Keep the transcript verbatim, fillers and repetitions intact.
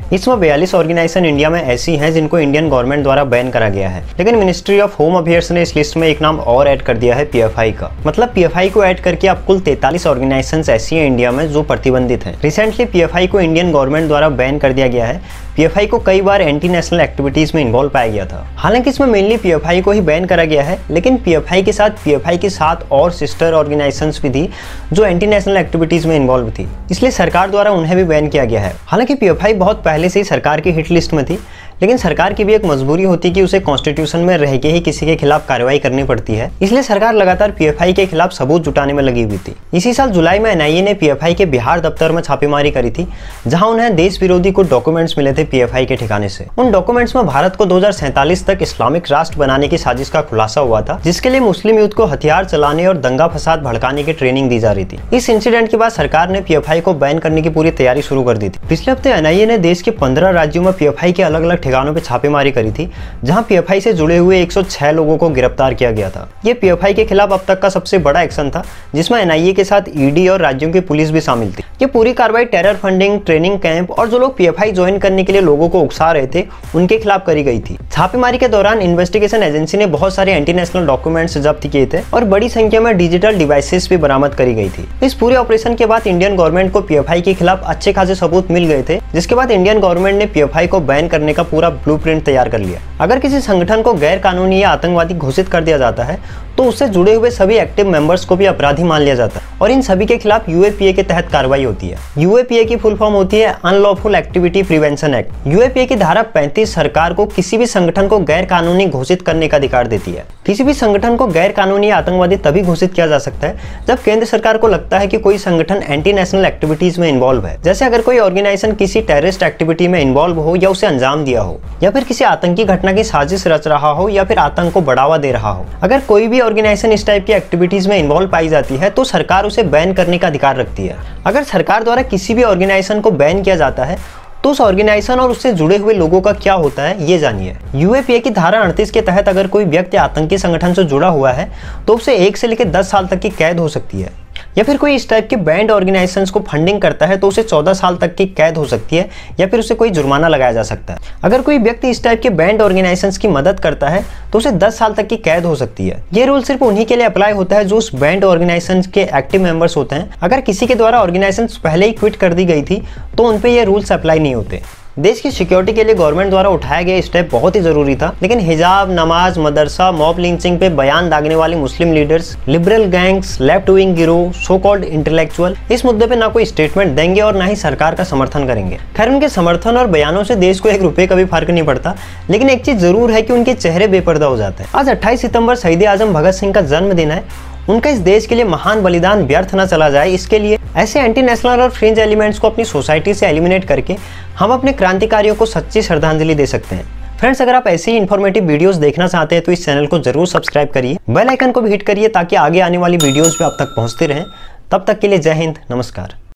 इसमें बयालीस organisation India में ऐसी हैं जिनको इंडियन गवर्नमेंट द्वारा बैन करा गया है, लेकिन मिनिस्ट्री ऑफ होम अफेयर्स ने इस लिस्ट में एक नाम और ऐड कर दिया है, पीएफआई का। मतलब पीएफआई को ऐड करके अब कुल तैंतालीस ऑर्गेनाइजेशंस ऐसी हैं इंडिया में जो प्रतिबंधित हैं। रिसेंटली पीएफआई को इंडियन गवर्नमेंट द्वारा बैन कर दिया गया है। पीएफआई को कई बार एंटी नेशनल एक्टिविटीज में इन्वॉल्व पाया गया था। हालांकि इसमें मेनली पीएफआई को ही बैन करा गया है, लेकिन पीएफआई के साथ पीएफआई के साथ और सिस्टर ऑर्गेनाइजेशंस भी थी जो एंटी नेशनल एक्टिविटीज में इन्वॉल्व थी, इसलिए सरकार द्वारा उन्हें भी बैन किया गया है। हालांकि पीएफआई बहुत पहले से ही सरकार की हिट लिस्ट में थी, लेकिन सरकार की भी एक मजबूरी होती है कि उसे कॉन्स्टिट्यूशन में रह के ही किसी के खिलाफ कार्रवाई करनी पड़ती है, इसलिए सरकार लगातार पीएफआई के खिलाफ सबूत जुटाने में लगी हुई थी। इसी साल जुलाई में एनआईए ने पीएफआई के बिहार दफ्तर में छापेमारी करी थी, जहां उन्हें देश विरोधी कुछ डॉक्यूमेंट्स मिले थे पीएफआई के ठिकाने से। उन डॉक्यूमेंट्स में भारत को दो हजार सैंतालीस तक इस्लामिक राष्ट्र बनाने की साजिश का खुलासा हुआ था, जिसके लिए मुस्लिम यूथ को हथियार चलाने और दंगा फसाद भड़काने की ट्रेनिंग दी जा रही थी। इस इंसिडेंट के बाद सरकार ने पीएफआई को बैन करने की पूरी तैयारी शुरू कर दी थी। पिछले हफ्ते एनआईए ने देश के पंद्रह राज्यों में पीएफआई के अलग अलग ठिकानों पर छापेमारी करी थी, जहां पीएफआई से जुड़े हुए एक सौ छह लोगों को गिरफ्तार किया गया था। ये पीएफआई के खिलाफ अब तक का सबसे बड़ा एक्शन था, जिसमें एनआईए के साथ ईडी और राज्यों की पुलिस भी शामिल थी। ये पूरी कार्रवाई टेरर फंडिंग, ट्रेनिंग कैंप और जो लोग पीएफआई ज्वाइन करने के लिए लोगों को उकसा रहे थे, उनके खिलाफ करी गई थी। छापेमारी के दौरान इन्वेस्टिगेशन एजेंसी ने बहुत सारे एंटी नेशनल डॉक्यूमेंट्स जब्त किए थे और बड़ी संख्या में डिजिटल डिवाइसेस भी बरामद करी गई थी। इस पूरे ऑपरेशन के बाद इंडियन गवर्नमेंट को पीएफआई के खिलाफ अच्छे खासे सबूत मिल गए थे, जिसके बाद इंडियन गवर्नमेंट ने पीएफआई को बैन करने का पूरा ब्लूप्रिंट तैयार कर लिया। अगर किसी संगठन को गैर कानूनी या आतंकवादी घोषित कर दिया जाता है तो उससे जुड़े हुए सभी एक्टिव मेंबर्स को भी अपराधी मान लिया जाता है और इन सभी के खिलाफ यूएपीए के तहत कार्रवाई होती है। यूएपीए की फुल फॉर्म होती है unlawful activity prevention act. UAPA की धारा पैंतीस सरकार को किसी भी संगठन को गैर कानूनी घोषित करने का अधिकार देती है। किसी भी संगठन को गैर कानूनी या आतंकवादी तभी घोषित किया जा सकता है जब केंद्र सरकार को लगता है कि कोई संगठन एंटी नेशनल एक्टिविटीज में इन्वॉल्व है। जैसे अगर कोई ऑर्गेनाइजेशन किसी टेररिस्ट एक्टिविटी में इन्वॉल्व हो या उसे अंजाम दिया हो, या फिर किसी आतंकी घटना की साजिश रच रहा हो, या फिर आतंक को बढ़ावा दे रहा हो। अगर कोई भी ऑर्गेनाइजेशन इस टाइप की एक्टिविटीज में इन्वॉल्व पाई जाती है तो सरकार उसे बैन करने का अधिकार रखती है। अगर सरकार द्वारा किसी भी ऑर्गेनाइजेशन को बैन किया जाता है तो उस ऑर्गेनाइजेशन और उससे जुड़े हुए लोगों का क्या होता है, ये जानिए। यूएपीए की धारा अड़तीस के तहत अगर कोई व्यक्ति आतंकी संगठन से जुड़ा हुआ है तो उसे एक से लेकर दस साल तक की कैद हो सकती है, या फिर कोई इस टाइप के बैंड ऑर्गेनाइजेशंस को फंडिंग करता है तो उसे चौदह साल तक की कैद हो सकती है, या फिर उसे कोई जुर्माना लगाया जा सकता है। अगर कोई व्यक्ति इस टाइप के बैंड ऑर्गेनाइजेशंस की मदद करता है तो उसे दस साल तक की कैद हो सकती है। ये रूल सिर्फ उन्हीं के लिए अप्लाई होता है जो उस बैंड ऑर्गेनाइजेशंस के एक्टिव मेंबर्स होते हैं। अगर किसी के द्वारा ऑर्गेनाइजेशन पहले ही क्विट कर दी गई थी तो उन पर ये रूल्स अप्लाई नहीं होते। देश की सिक्योरिटी के लिए गवर्नमेंट द्वारा उठाया गया स्टेप बहुत ही जरूरी था, लेकिन हिजाब, नमाज, मदरसा, मॉब लिंचिंग पे बयान दागने वाले मुस्लिम leaders, liberal gangs, left wing गिरोह, सो कॉल्ड इंटेलेक्चुअल इस मुद्दे पे ना कोई स्टेटमेंट देंगे और ना ही सरकार का समर्थन करेंगे। खैर, उनके समर्थन और बयानों से देश को एक रुपए का भी फर्क नहीं पड़ता, लेकिन एक चीज जरूर है कि उनके चेहरे बेपर्दा हो जाते हैं। आज अट्ठाईस सितंबर शहीद आजम भगत सिंह का जन्मदिन है। उनका इस देश के लिए महान बलिदान व्यर्थ न चला जाए, इसके लिए ऐसे एंटी नेशनल और फ्रिंज एलिमेंट्स को अपनी सोसाइटी से एलिमिनेट करके हम अपने क्रांतिकारियों को सच्ची श्रद्धांजलि दे सकते हैं। फ्रेंड्स, अगर आप ऐसी ही इन्फॉर्मेटिव वीडियोस देखना चाहते हैं तो इस चैनल को जरूर सब्सक्राइब करिए, बेल आइकन को भी हिट करिए ताकि आगे आने वाली वीडियोस भी आप तक पहुंचते रहें। तब तक के लिए जय हिंद, नमस्कार।